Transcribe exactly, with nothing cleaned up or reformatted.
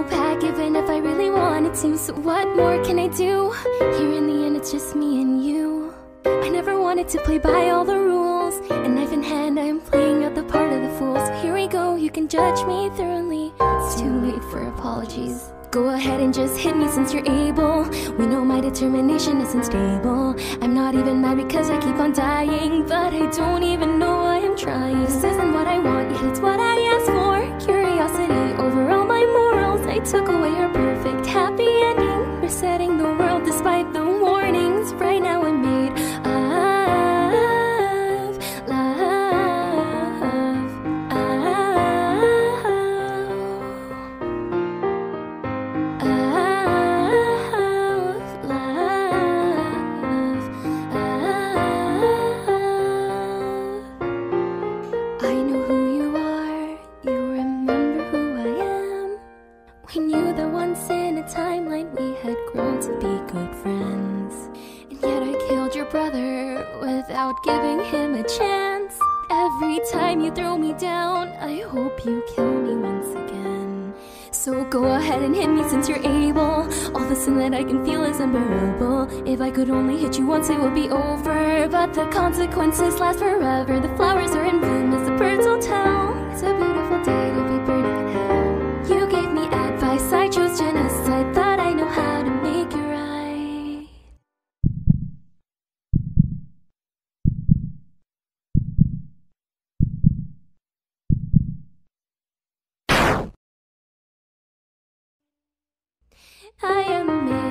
go back even if I really wanted to. So what more can I do? Here in the end it's just me and you. I never wanted to play by all the rules, and knife in hand I am playing out the part of the fool. So here we go, you can judge me thoroughly. It's too late for apologies. Go ahead and just hit me since you're able. We know my determination isn't stable. I'm not even mad because I keep on dying, but I don't even know why I'm trying. This isn't what I want, yet it's what I asked for. Curiosity over all my morals. I took away her perfect happy ending, resetting the world despite the warnings. Right now I'm made of love, I know who you are, you remember who I am. We knew that once in a timeline we had grown to be good friends. And yet I killed your brother without giving him a chance. Every time you throw me down, I hope you kill me once again. So go ahead and hit me since you're able. All the sin that I can feel is unbearable. If I could only hit you once it would be over, but the consequences last forever. The flowers are in bloom as the birds will tell. It's a beautiful day to be burning in hell. You gave me advice, I chose genocide. Thought I know how to make it right. I am made